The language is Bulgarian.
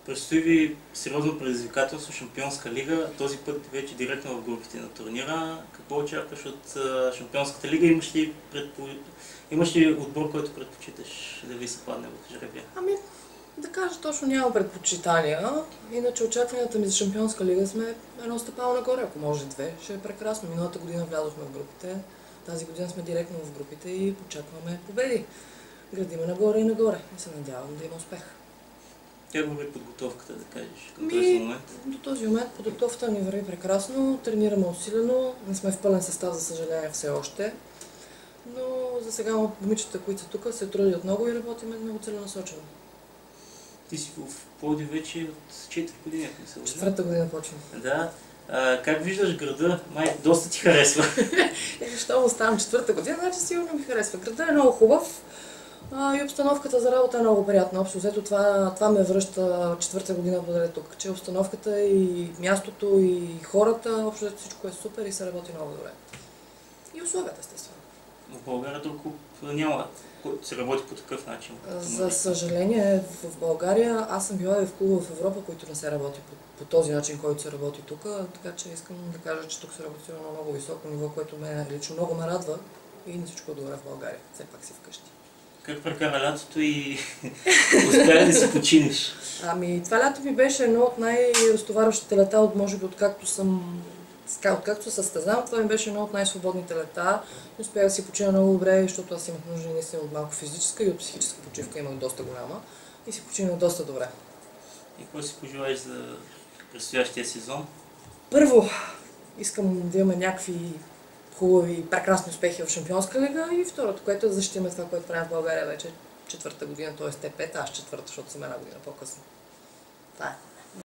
Предстои ви сериозно предизвикателство, Шампионска лига, този път вече директно в групите на турнира. Какво очакваш от Шампионската лига? Имаш ли отбор, който предпочиташ да ви съпадне в жребия? Ами, да кажа точно няма предпочитания, иначе очакванията ми за Шампионска лига сме едно стъпало нагоре, ако може две. Ще е прекрасно. Миналата година влязохме в групите, тази година сме директно в групите и очакваме победи. Градиме нагоре и нагоре и се надявам да има успех. Как върви подготовката, да кажеш, към този момент? До този момент подготовката ни върви прекрасно, тренираме усилено, не сме в пълен състав, за съжаление, все още. Но за сега момичета, които са тук, се трудят много и работиме много целенасочено. Ти си в Пловдив вече от 4 години, ако не се лъжа. Четвърта година почвам. Да. Как виждаш града? Май доста ти харесва. Защо оставам четвърта година, значи сигурно ми харесва. Града е много хубав и обстановката за работа е много приятна. Общо взето това ме връща четвърта година подред тук, че обстановката и мястото и хората, общо взето всичко е супер и се работи много добре. И условията, естествено. В България толкова няма, който се работи по такъв начин. За съжаление, в България аз съм била и в клуба в Европа, които не се работи по този начин, който се работи тук, така че искам да кажа, че тук се работи на много високо ниво, което мен лично много ме радва и не всичко е добре в България. Все пак си вкъщи. Как прекара лятото и успя да си починеш? Ами, това лято ми беше едно от най-разтоварващите лета, може би откакто се състезавам, това ми беше едно от най-свободните лета. Успях да си почина много добре, защото аз имах нужда наистина от малко физическа и от психическа почивка, имах доста голяма и си починах доста добре. И какво си пожелаеш за предстоящия сезон? Първо, искам да имаме някакви хубави, прекрасни успехи в Шампионска лига и второто, което е да защитим това, което правим в България вече четвърта година, т.е. те пета, аз четвърта, защото съм една година по-късно. Това е.